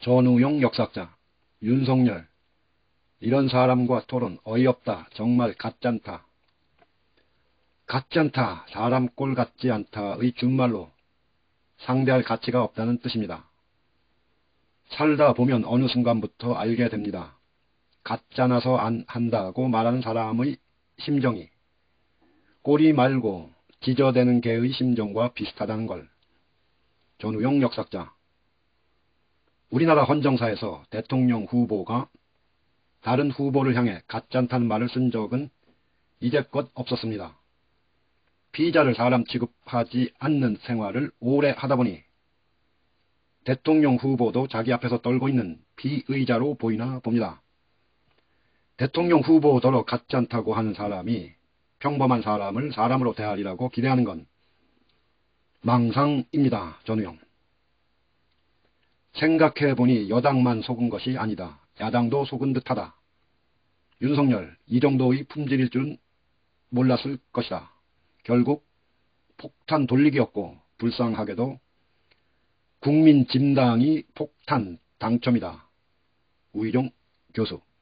전우용 역사학자, 윤석열, 이런 사람과 토론 어이없다. 정말 같잖다. 같잖다. 사람 꼴 같지 않다의 준말로 상대할 가치가 없다는 뜻입니다. 살다 보면 어느 순간부터 알게 됩니다. 같잖아서 안 한다고 말하는 사람의 심정이 꼬리 말고 지저대는 개의 심정과 비슷하다는 걸. 전우용 역사학자. 우리나라 헌정사에서 대통령 후보가 다른 후보를 향해 같잖다는 말을 쓴 적은 이제껏 없었습니다. 피의자를 사람 취급하지 않는 생활을 오래 하다 보니 대통령 후보도 자기 앞에서 떨고 있는 피의자로 보이나 봅니다. 대통령 후보더러 같잖다고 하는 사람이 평범한 사람을 사람으로 대하리라고 기대하는 건 망상입니다. 전우용. 생각해보니 여당만 속은 것이 아니다. 야당도 속은 듯하다. 윤석열, 이 정도의 품질일 줄은 몰랐을 것이다. 결국 폭탄 돌리기였고 불쌍하게도 국민짐당이 폭탄 당첨이다. 우희룡 교수.